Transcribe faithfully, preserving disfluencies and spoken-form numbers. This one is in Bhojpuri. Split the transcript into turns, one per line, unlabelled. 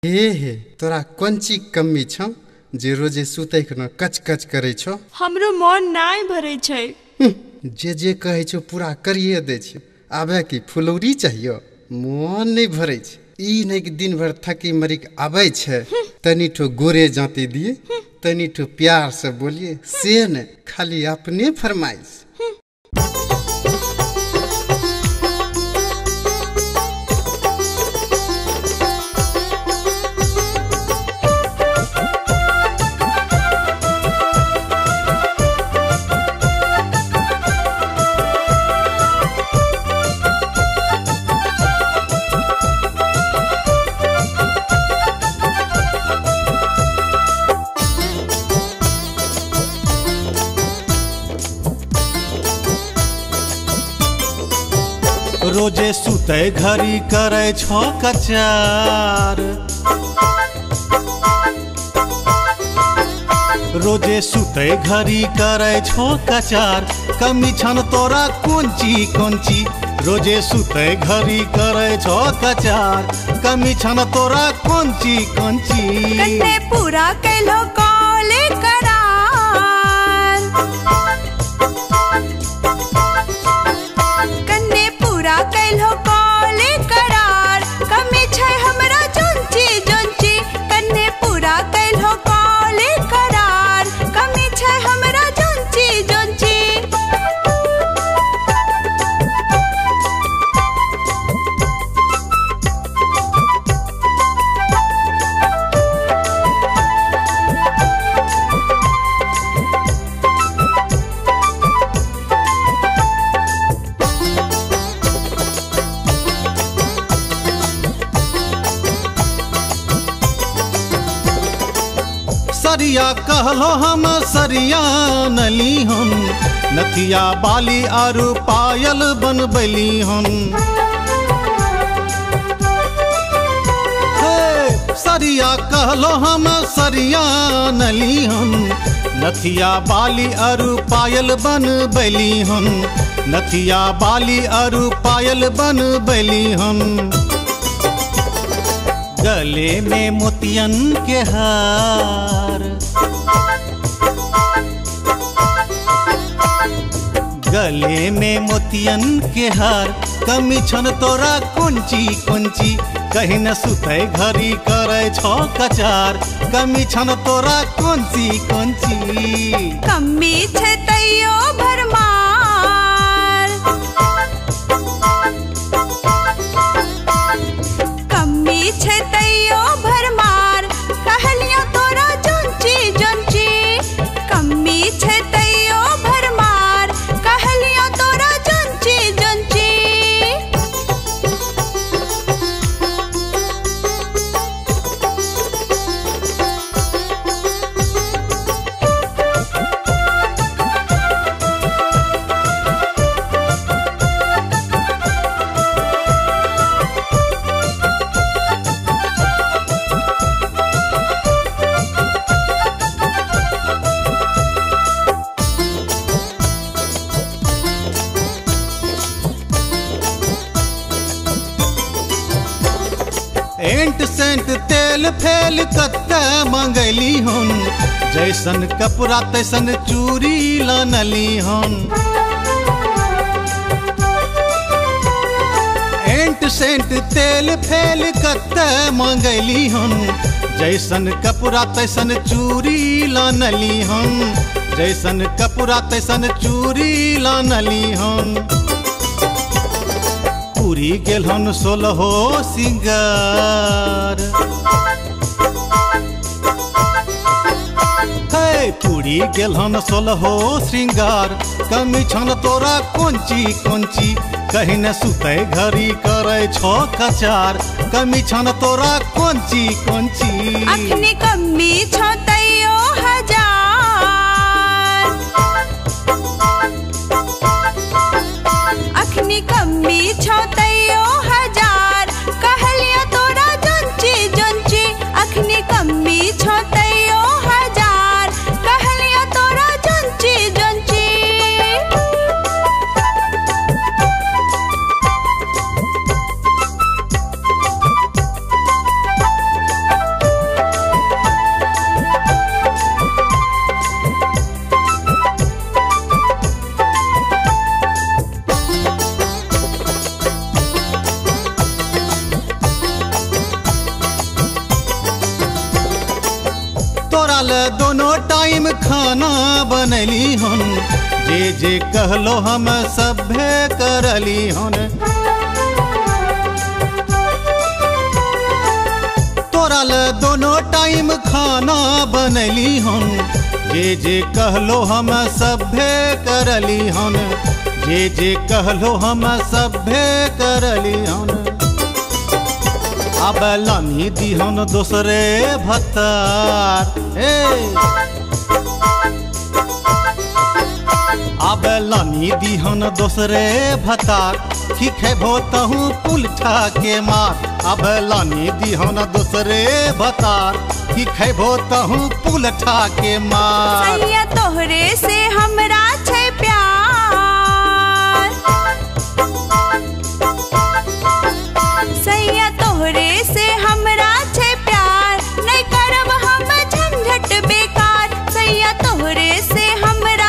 हे हे तोरा कौन चीज कमी छ जे रोजे सुतै न कच कच करे छो?
हमरो मन नाय भरे छै।
जे जे कहे छो पूरा करिए दे छै। आबे की फुलौरी चाहिए? मन नहीं भरे छै। ई नहीं कि दिन भर थकी मरी के आबे छै तनी ठो गोरे जाते दिए तनी ठो प्यार से बोलिए से न खाली अपने फरमाइश।
रोजे सुते घड़ी करे छो कचार, रोजे सुते घड़ी करे छो कचार, कमी छन तोरा कोंची कोंची। रोजे सुते घड़ी करे छो कचार, कमी छन तोरा कोंची कोंची।
कन्ने पूरा कैलो कॉले करार, कन्ने पूरा कैलो कॉले करार, कमी छै हमरा जोंची जोंची। कन्ने पूरा कैलो कॉले करार, कमी छै हमरा जोंची जोंची।
सरिया कहलो हम सरिया नली हम, नथिया बाली आरु पायल बनबली हम। हे सरिया कहलो हम सरिया नली हम, नथिया बाली आरु पायल बनबली हम। नथिया बाली आरु पायल बनबली हम। गले में मोतियन के हार, गले में मोतियन के हार, कमी छन तोरा कोंची कोंची। कहीं न सुते घड़ी करे छो कचार, कमी छन तोरा कोंची कोंची।
कमी छै तैयो भरमार, कमी छै तैयो भरमार, कहलियो तोरा जोंची जोंची। कमी छै तैयो भरमार, कहलियो तोरा जोंची जोंची।
एंट सेंट तेल फेल कत्ते मंगली हन, जैसन कपड़ा तैसन चूड़ी लानली हन। एंट सेंट तेल फेल कत्ते मंगली हन, जैसन कपड़ा तैसन चूड़ी लानली हन। जैसन कपड़ा तैसन चूड़ी लानली हन। पूरी गेल हन सोलहो सिंगार, हे पूरी गेल हन सोलहो श्रृंगार, कमी छन तोरा कोंची कोंची। कहीं न सुते घड़ी करे छो कचार, कमी छन तोरा कोंची कोंची।
अखनी कमी छो तैयो हजार, अखनी कमी छो तैयो हजार, कहलियो तोरा जोंची जोंची। अखनी कमी छो तैयो हजार, कहलियो तोरा जोंची जोंची।
तोरा ले दोनों टाइम खाना बनैली हन, जे जे कहलो हम सभे करली हन। तोरा ले दोनों टाइम खाना बनैली हन, जे जे कहलो हम सभे करली हन, जे जे कहलो हम सभे करली हन। अब लानी दिहन दूसरे भतार, ए अब लानी दिहन दूसरे भतार, की खेबो तहु पुलठा के मार। अब लानी दिहन दूसरे भतार, की खेबो तहु पुलठा के मार।
सैया तोहरे से हमरा छै प्यार, सैया तोहरे से हमरा छै प्यार, नहीं करब हम झंझट बेकार। सैया तोहरे से हमरा